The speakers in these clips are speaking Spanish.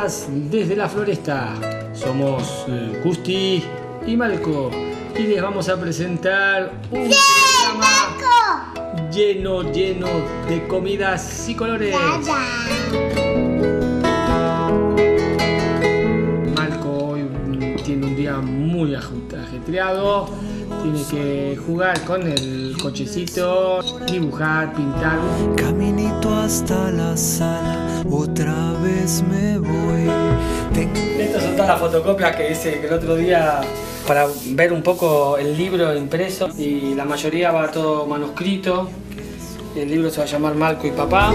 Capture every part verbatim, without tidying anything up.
más desde la floresta. Somos eh, Gusti y Malco y les vamos a presentar un ¡Sí, programa Malco! lleno, lleno de comidas y colores. Ya, ya. Malco hoy mm, tiene un día muy ajetreado. Tiene que jugar con el cochecito, dibujar, pintar. Caminito hasta la sala, otra vez me voy. Tengo... Estas son todas las fotocopias que hice el otro día para ver un poco el libro impreso. Y la mayoría va todo manuscrito. El libro se va a llamar Malco y Papá.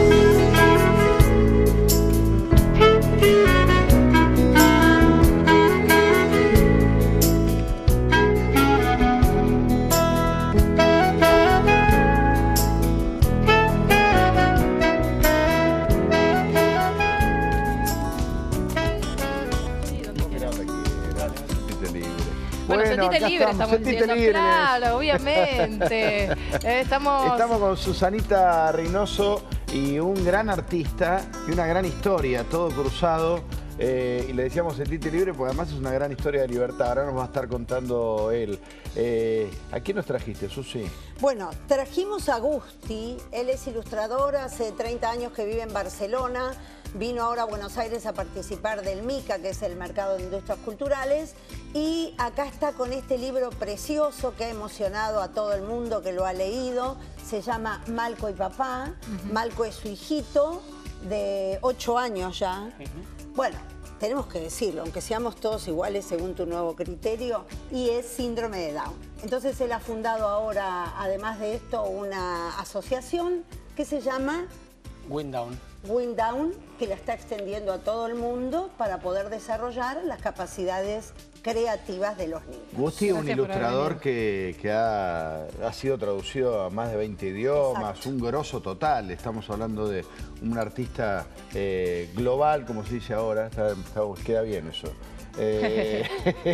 Bueno, Bueno, sentite libre, estamos, estamos diciendo, libre. claro, obviamente. Eh, estamos... Estamos con Susanita Reynoso y un gran artista y una gran historia, todo cruzado. Eh, y le decíamos sentite libre porque además es una gran historia de libertad. Ahora nos va a estar contando él. Eh, ¿A quién nos trajiste, Susi? Bueno, trajimos a Gusti. Él es ilustrador, hace treinta años que vive en Barcelona. Vino ahora a Buenos Aires a participar del MICA, que es el Mercado de Industrias Culturales. Y acá está con este libro precioso que ha emocionado a todo el mundo que lo ha leído. Se llama Malco y Papá. Uh-huh. Malco es su hijito de ocho años ya. Uh-huh. Bueno, tenemos que decirlo, aunque seamos todos iguales según tu nuevo criterio, y es síndrome de Down. Entonces él ha fundado ahora, además de esto, una asociación que se llama Windown. Windown, que la está extendiendo a todo el mundo para poder desarrollar las capacidades creativas de los niños. Gusti es un ilustrador que, que ha, ha sido traducido a más de veinte idiomas. Exacto. Un grosso total. Estamos hablando de un artista eh, global, como se dice ahora. Está, está, queda bien eso. Eh,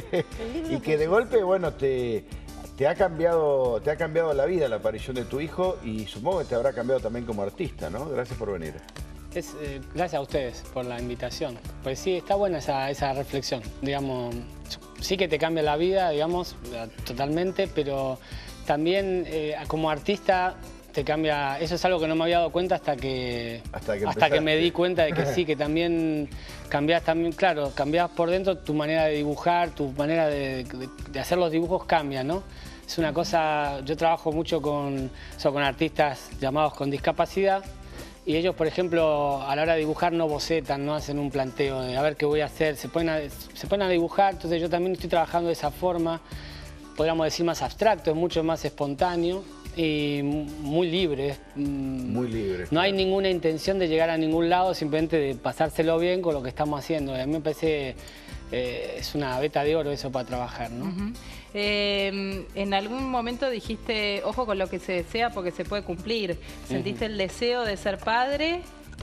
y que de golpe, bueno, te... Te ha, cambiado, te ha cambiado la vida la aparición de tu hijo y supongo que te habrá cambiado también como artista, ¿no? Gracias por venir. Es, eh, gracias a ustedes por la invitación. Pues sí, está buena esa, esa reflexión. Digamos, sí que te cambia la vida, digamos, totalmente, pero también eh, como artista te cambia... Eso es algo que no me había dado cuenta hasta que, hasta que, hasta que me di cuenta de que sí, que también cambias, también, claro, cambias por dentro tu manera de dibujar, tu manera de, de, de hacer los dibujos cambia, ¿no? Es una cosa, yo trabajo mucho con, o sea, con artistas llamados con discapacidad y ellos, por ejemplo, a la hora de dibujar no bocetan, no hacen un planteo de a ver qué voy a hacer, se ponen a, se ponen a dibujar, entonces yo también estoy trabajando de esa forma, podríamos decir más abstracto, es mucho más espontáneo y muy libre. Muy libre. No hay ninguna intención de llegar a ningún lado, simplemente de pasárselo bien con lo que estamos haciendo. A mí me parece, eh, es una veta de oro eso para trabajar, ¿no? Uh-huh. Eh, en algún momento dijiste, ojo con lo que se desea porque se puede cumplir. Sentiste uh-huh. el deseo de ser padre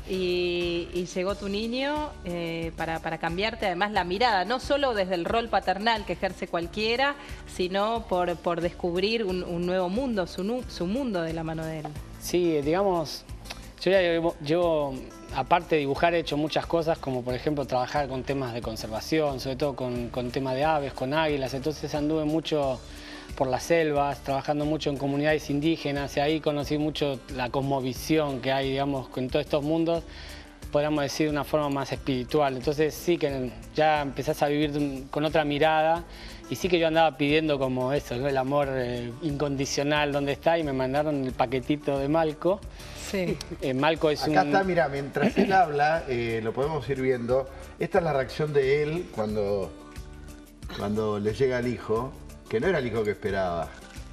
y, y llegó tu niño eh, para, para cambiarte además la mirada, no solo desde el rol paternal que ejerce cualquiera, sino por, por descubrir un, un nuevo mundo, su, su mundo de la mano de él. Sí, digamos, yo ya llevo, llevo, aparte de dibujar, he hecho muchas cosas, como por ejemplo trabajar con temas de conservación, sobre todo con, con temas de aves, con águilas, entonces anduve mucho por las selvas, trabajando mucho en comunidades indígenas y ahí conocí mucho la cosmovisión que hay, digamos, en todos estos mundos, podríamos decir de una forma más espiritual. Entonces sí que ya empezás a vivir con otra mirada y sí que yo andaba pidiendo como eso, ¿no? El amor eh, incondicional, ¿dónde está? Y me mandaron el paquetito de Malco. Sí. Eh, Malco es Acá un... Acá está, mira, mientras él habla, eh, lo podemos ir viendo. Esta es la reacción de él cuando, cuando le llega el hijo. Que no era el hijo que esperaba.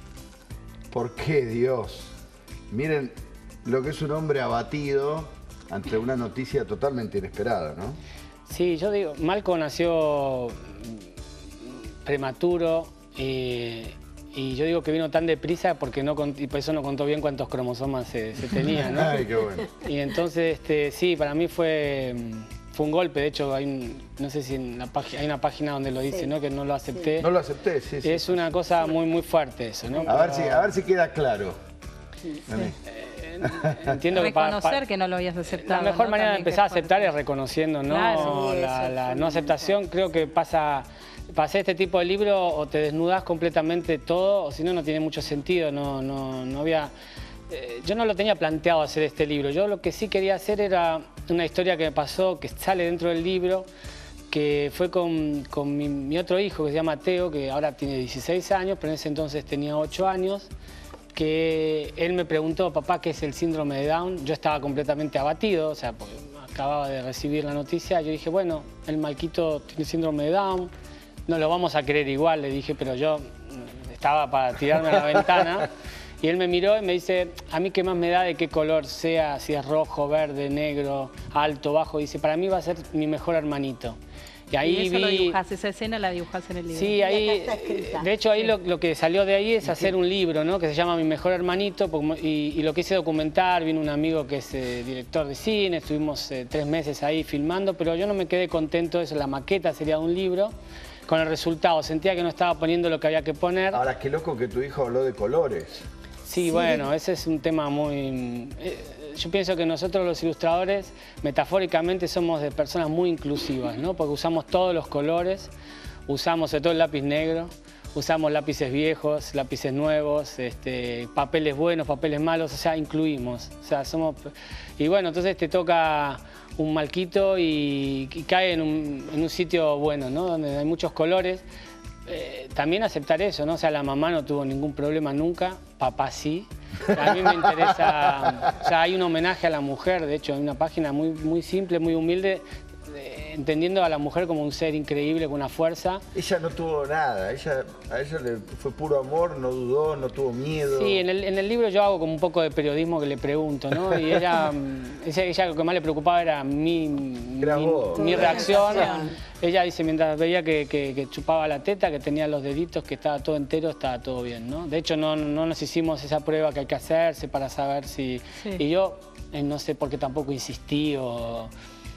¿Por qué, Dios? Miren lo que es un hombre abatido ante una noticia totalmente inesperada, ¿no? Sí, yo digo, Malco nació prematuro y, y yo digo que vino tan deprisa porque no, y por eso no contó bien cuántos cromosomas se, se tenían, ¿no? Ay, qué bueno. Y entonces, este, sí, para mí fue... Fue un golpe, de hecho, hay un, no sé si en la página, hay una página donde lo dice, sí, ¿no? Que no lo acepté. Sí. No lo acepté, sí, sí. Es una cosa muy, muy fuerte eso, ¿no? A ver si, a ver si queda claro. Sí. A mí. Eh, eh, entiendo que para, reconocer para, que no lo habías aceptado. La mejor ¿no? manera También de empezar a que aceptar fuerte. es reconociendo, ¿no? Claro. Sí, la, eso la es no aceptación. Creo que pasa, para hacer este tipo de libro o te desnudas completamente todo, o si no, no tiene mucho sentido. No, no, no había... Eh, yo no lo tenía planteado hacer este libro. Yo lo que sí quería hacer era una historia que me pasó, que sale dentro del libro, que fue con, con mi, mi otro hijo, que se llama Teo, que ahora tiene dieciséis años, pero en ese entonces tenía ocho años, que él me preguntó, papá, ¿qué es el síndrome de Down? Yo estaba completamente abatido, o sea, porque acababa de recibir la noticia. Yo dije, bueno, el Malquito tiene síndrome de Down, no lo vamos a querer igual, le dije, pero yo estaba para tirarme a la ventana. Y él me miró y me dice, a mí qué más me da de qué color sea, si es rojo, verde, negro, alto, bajo. Dice, para mí va a ser mi mejor hermanito. Y ahí y eso vi... lo dibujás, esa escena la dibujás en el libro. Sí, ahí, de hecho ahí lo, lo que salió de ahí es hacer un libro, ¿no? Que se llama Mi Mejor Hermanito, y, y lo quise documentar. Vino un amigo que es eh, director de cine, estuvimos eh, tres meses ahí filmando, pero yo no me quedé contento de eso. La maqueta sería un libro con el resultado. Sentía que no estaba poniendo lo que había que poner. Ahora, qué loco que tu hijo habló de colores. Sí, sí, bueno, ese es un tema muy... Eh, yo pienso que nosotros los ilustradores, metafóricamente, somos de personas muy inclusivas, ¿no? Porque usamos todos los colores, usamos sobre todo el lápiz negro, usamos lápices viejos, lápices nuevos, este, papeles buenos, papeles malos, o sea, incluimos. O sea, somos... Y bueno, entonces te toca un Malquito y, y cae en un, en un sitio bueno, ¿no? Donde hay muchos colores. Eh, también aceptar eso, ¿no? O sea, la mamá no tuvo ningún problema nunca, papá sí. A mí me interesa, o sea, hay un homenaje a la mujer, de hecho, hay una página muy, muy simple, muy humilde, eh, entendiendo a la mujer como un ser increíble, con una fuerza. Ella no tuvo nada, ella, a ella le fue puro amor, no dudó, no tuvo miedo. Sí, en el, en el libro yo hago como un poco de periodismo que le pregunto, ¿no? Y ella, ella, ella lo que más le preocupaba era mi, mi, mi reacción. Ella dice, mientras veía que, que, que chupaba la teta, que tenía los deditos, que estaba todo entero, estaba todo bien, ¿no? De hecho, no, no nos hicimos esa prueba que hay que hacerse para saber si... Sí. Y yo eh, no sé por qué tampoco insistí o...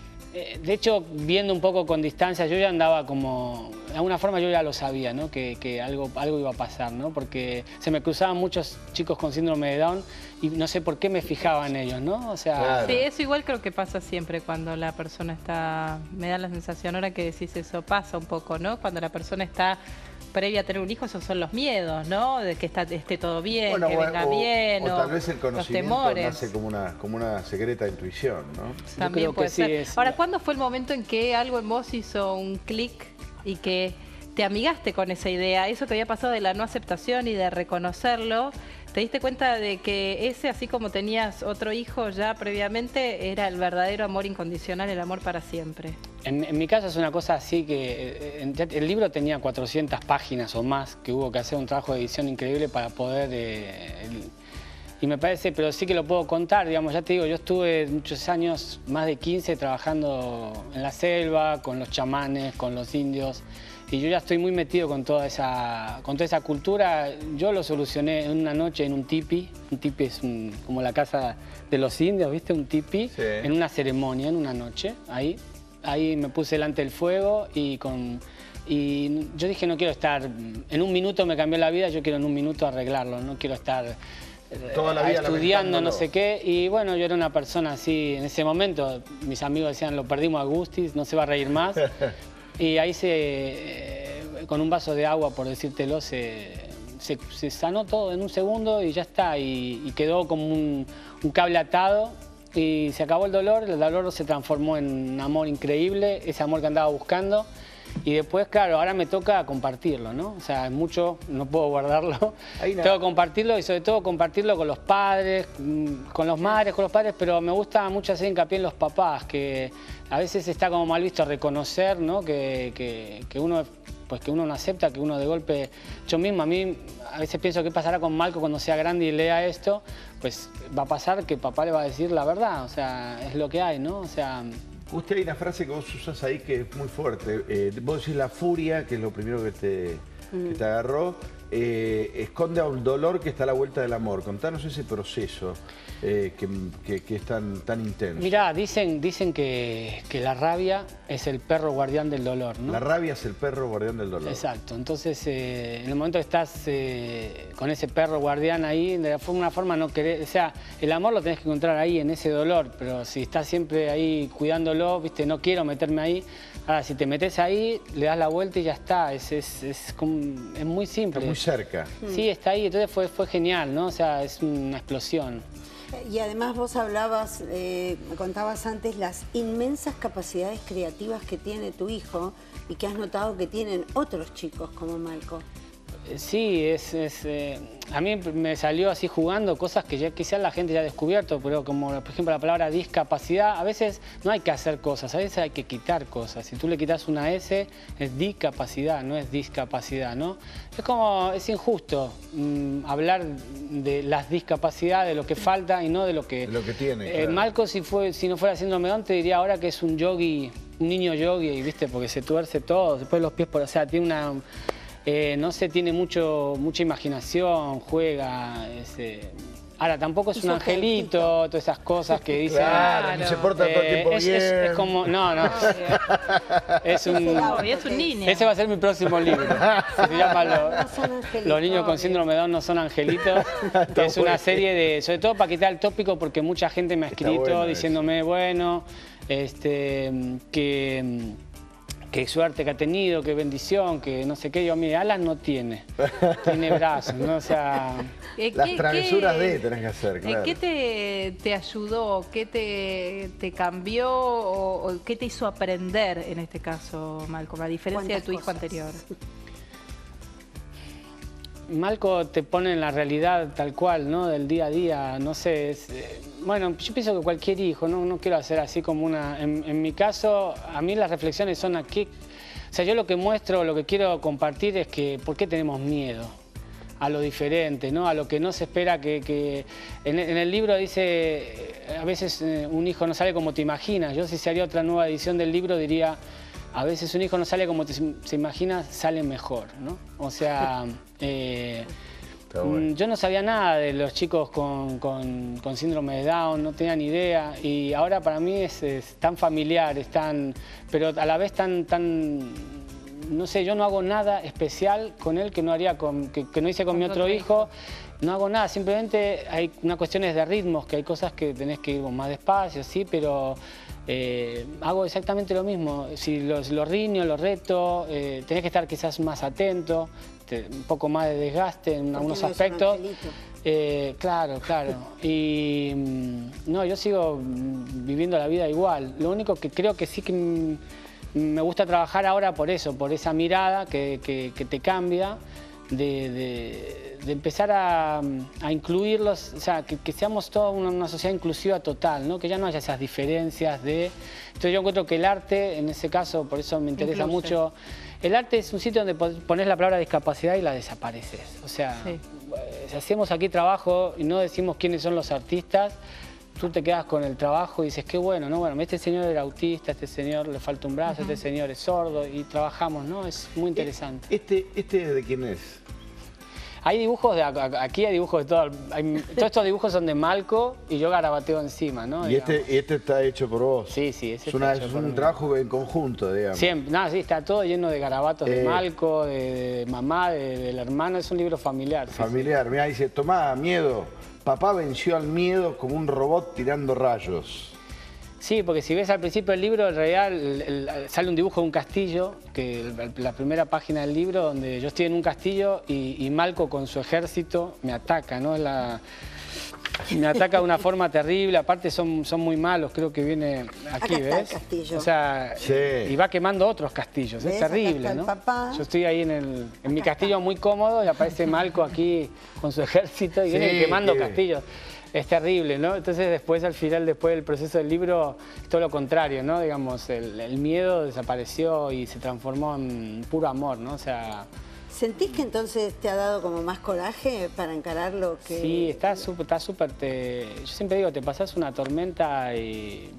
De hecho, viendo un poco con distancia, yo ya andaba como... De alguna forma yo ya lo sabía, ¿no? Que, que algo, algo iba a pasar, ¿no? Porque se me cruzaban muchos chicos con síndrome de Down y no sé por qué me fijaba en ellos, ¿no? O sea... Claro. Sí, eso igual creo que pasa siempre cuando la persona está... Me da la sensación, ahora que decís eso, pasa un poco, ¿no? Cuando la persona está previa a tener un hijo, esos son los miedos, ¿no? De que está, esté todo bien, bueno, que bueno, venga o, bien, o, o tal vez el conocimiento los temores. Nace como una, como una secreta intuición, ¿no? También puede ser. Sí es... Ahora, ¿cuándo fue el momento en que algo en vos hizo un clic y que te amigaste con esa idea? Eso que había pasado de la no aceptación y de reconocerlo, ¿te diste cuenta de que ese, así como tenías otro hijo ya previamente, era el verdadero amor incondicional, el amor para siempre? En, en mi caso es una cosa así que en, el libro tenía cuatrocientas páginas o más, que hubo que hacer un trabajo de edición increíble para poder... Eh, el, y me parece, pero sí que lo puedo contar, digamos, ya te digo, yo estuve muchos años, más de quince, trabajando en la selva, con los chamanes, con los indios, y yo ya estoy muy metido con toda esa, con toda esa cultura. Yo lo solucioné en una noche en un tipi. Un tipi es un, como la casa de los indios, ¿viste? Un tipi, sí. En una ceremonia, en una noche, ahí. Ahí me puse delante del fuego y con... Y yo dije, no quiero estar... En un minuto me cambió la vida, yo quiero en un minuto arreglarlo, no quiero estar... Toda la vida estudiando, no sé qué, y bueno, yo era una persona así, en ese momento, mis amigos decían, lo perdimos a Gustis, no se va a reír más, y ahí se, eh, con un vaso de agua, por decírtelo, se, se, se sanó todo en un segundo y ya está, y, y quedó como un, un cable atado, y se acabó el dolor, el dolor se transformó en un amor increíble, ese amor que andaba buscando. Y después, claro, ahora me toca compartirlo, ¿no? O sea, es mucho, no puedo guardarlo. Tengo que compartirlo y sobre todo compartirlo con los padres, con los madres, con los padres, pero me gusta mucho hacer hincapié en los papás, que a veces está como mal visto reconocer, ¿no? Que, que, que uno... pues que uno no acepta, que uno de golpe... Yo mismo, a mí, a veces pienso qué pasará con Malco cuando sea grande y lea esto, pues va a pasar que papá le va a decir la verdad, o sea, es lo que hay, ¿no? O sea... Usted hay una frase que vos usás ahí que es muy fuerte. Eh, vos decís la furia, que es lo primero que te, mm. que te agarró, eh, esconde a un dolor que está a la vuelta del amor. Contanos ese proceso eh, que, que, que es tan, tan intenso. Mirá, dicen, dicen que, que la rabia es el perro guardián del dolor, ¿no? La rabia es el perro guardián del dolor. Exacto. Entonces, eh, en el momento que estás eh, con ese perro guardián ahí, de alguna forma no querés... O sea, el amor lo tenés que encontrar ahí, en ese dolor, pero si estás siempre ahí cuidándolo, viste, no quiero meterme ahí. Ahora, si te metes ahí, le das la vuelta y ya está. Es, es, es, como, es muy simple. Está muy cerca. Sí, está ahí. Entonces fue, fue genial, ¿no? O sea, es una explosión. Y además vos hablabas, eh, me contabas antes, las inmensas capacidades creativas que tiene tu hijo y que has notado que tienen otros chicos como Malco. Sí, es, es eh, a mí me salió así jugando cosas que ya quizás la gente ya ha descubierto, pero como por ejemplo la palabra discapacidad, a veces no hay que hacer cosas, a veces hay que quitar cosas. Si tú le quitas una S, es discapacidad, no es discapacidad, ¿no? Es como, es injusto mmm, hablar de las discapacidades, de lo que falta y no de lo que... De lo que tiene, eh, claro. Malco, si, fue, si no fuera síndrome de Down, te diría ahora que es un yogi, un niño yogi, ¿viste? Porque se tuerce todo, después los pies por... O sea, tiene una... Eh, no sé, tiene mucho, mucha imaginación, juega. Es, eh, ahora, tampoco es un angelito, todas esas cosas que dicen. Claro, no se porta todo el tiempo es, bien. Es, es como, no, no. Es un, es un niño. Ese va a ser mi próximo libro. Se llama Lo, Los niños con síndrome de Down no son angelitos. Es una serie de, sobre todo para quitar el tópico, porque mucha gente me ha escrito bueno diciéndome, eso. bueno, este, que... qué suerte que ha tenido, qué bendición, que no sé qué. Yo, mire, alas no tiene, tiene brazos, ¿no? O sea... Las travesuras qué, de tenés que hacer, claro. ¿Qué te, te ayudó? ¿Qué te, te cambió? O, o qué te hizo aprender, en este caso, Malco, a diferencia de tu hijo anterior? Malco te pone en la realidad tal cual, ¿no? Del día a día, no sé, es, eh, bueno, yo pienso que cualquier hijo, no, no quiero hacer así como una... En, en mi caso, a mí las reflexiones son aquí, o sea, yo lo que muestro, lo que quiero compartir es que ¿por qué tenemos miedo a lo diferente, ¿no? A lo que no se espera que... que... En, en el libro dice, a veces eh, un hijo no sale como te imaginas. Yo si se haría otra nueva edición del libro diría... A veces un hijo no sale como te, se imagina, sale mejor, ¿no? O sea, eh, bueno. yo no sabía nada de los chicos con, con, con síndrome de Down, no tenía ni idea. Y ahora para mí es, es tan familiar, es tan, pero a la vez tan, tan, no sé, yo no hago nada especial con él que no haría con, que, que no hice con, con mi otro hijo. No hago nada, simplemente hay una cuestiones de ritmos, que hay cosas que tenés que ir más despacio, sí, pero eh, hago exactamente lo mismo. Si los, los riño, los reto, eh, tenés que estar quizás más atento, te, un poco más de desgaste en Porque algunos no aspectos. Eh, claro, claro. Y no, yo sigo viviendo la vida igual. Lo único que creo que sí que me gusta trabajar ahora por eso, por esa mirada que, que, que te cambia. De, de, de empezar a, a incluirlos, o sea, que, que seamos toda una, una sociedad inclusiva total, ¿no? Que ya no haya esas diferencias de... Entonces yo encuentro que el arte, en ese caso, por eso me interesa Incluso. mucho, el arte es un sitio donde pones la palabra discapacidad y la desapareces. O sea, sí. si hacemos aquí trabajo y no decimos quiénes son los artistas, tú te quedas con el trabajo y dices, qué bueno, ¿no? Bueno, este señor era autista, este señor le falta un brazo, uh-huh. este señor es sordo y trabajamos, ¿no? Es muy interesante. ¿Este, este de quién es? Hay dibujos, de aquí hay dibujos de todo, hay, todos estos dibujos son de Malco y yo garabateo encima, ¿no? ¿Y este, este está hecho por vos? Sí, sí, ese es, una, está hecho es por un mí. trabajo en conjunto, digamos. Siempre, no, sí, está todo lleno de garabatos eh, de Malco, de, de mamá, de, del hermano, es un libro familiar. Familiar, sí, sí. Mirá, dice, tomá, miedo. Papá venció al miedo como un robot tirando rayos. Sí, porque si ves al principio del libro, en realidad el, el, sale un dibujo de un castillo, que el, la primera página del libro, donde yo estoy en un castillo y, y Malco con su ejército me ataca, ¿no? La, me ataca de una forma terrible, aparte son, son muy malos, creo que viene aquí, Acá ¿ves? Está el castillo. O sea, sí. y va quemando otros castillos, ¿Ves? Es terrible, ¿no? Papá. Yo estoy ahí en, el, en mi castillo muy cómodo y aparece Malco aquí con su ejército y sí, viene quemando que... castillos. Es terrible, ¿no? Entonces después, al final, después del proceso del libro, es todo lo contrario, ¿no? Digamos, el, el miedo desapareció y se transformó en puro amor, ¿no? O sea... ¿Sentís que entonces te ha dado como más coraje para encarar lo que...? Sí, está súper, está súper... Te... Yo siempre digo, te pasás una tormenta y...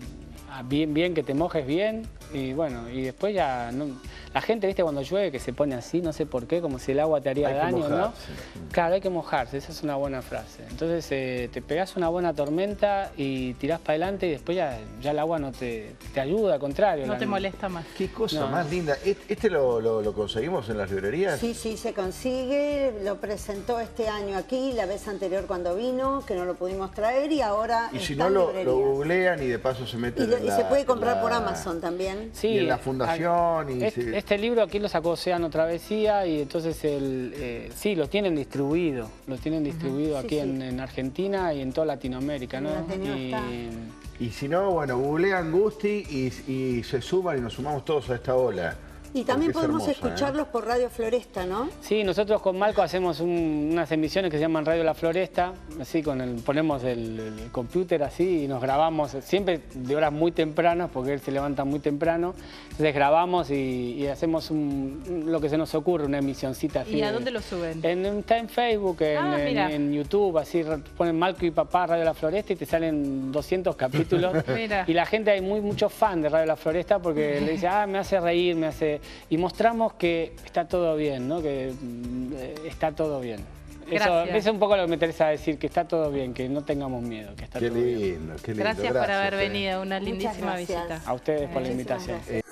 bien, bien, que te mojes bien y bueno, y después ya, no, la gente, viste, cuando llueve que se pone así, no sé por qué, como si el agua te haría Hay que daño, mojarse. ¿no? Claro, hay que mojarse, esa es una buena frase. Entonces eh, te pegás una buena tormenta y tirás para adelante y después ya, ya el agua no te, te ayuda, al contrario. No la- te molesta más. Qué cosa No. más linda. ¿Este lo, lo- lo conseguimos en las librerías? Sí, sí, se consigue, lo presentó este año aquí, la vez anterior cuando vino, que no lo pudimos traer y ahora Y si está no, en lo, librerías. lo googlean y de paso se meten Y, lo- en y la- se puede comprar en por la- Amazon también. Sí, y en la eh, fundación. Y este, se- este libro aquí lo sacó Océano Travesía y entonces el, eh, sí, lo tienen distribuido, lo tienen distribuido Sí, aquí sí. En, en Argentina y en toda Latinoamérica, ¿no? En Latino Y- está. Y si no, bueno, googlean Gusti y, y se suman y nos sumamos todos a esta ola. Y también Porque es podemos hermosa, ¿eh? escucharlos por Radio Floresta, ¿no? Sí, nosotros con Malco hacemos un- unas emisiones que se llaman Radio La Floresta, así con el, ponemos el, el computer así y nos grabamos, siempre de horas muy tempranas, porque él se levanta muy temprano, entonces grabamos y, y hacemos un- lo que se nos ocurre, una emisioncita así. ¿Y a de- dónde lo suben? En, está en Facebook, en, Ah, en- mira. en YouTube, así re- ponen Malco y Papá Radio La Floresta y te salen doscientos capítulos. Mira. Y la gente, hay muy muchos fans de Radio La Floresta porque le dice, ah, me hace reír, me hace... Y mostramos que está todo bien, ¿no? Que mm, eh, está todo bien. Eso, Gracias. eso es un poco lo que me interesa decir, que está todo bien, que no tengamos miedo, que está Qué todo bien. lindo, qué lindo. Gracias por haber eh. venido, una Muchas lindísima gracias. visita. A ustedes por la Muchísimas invitación. gracias.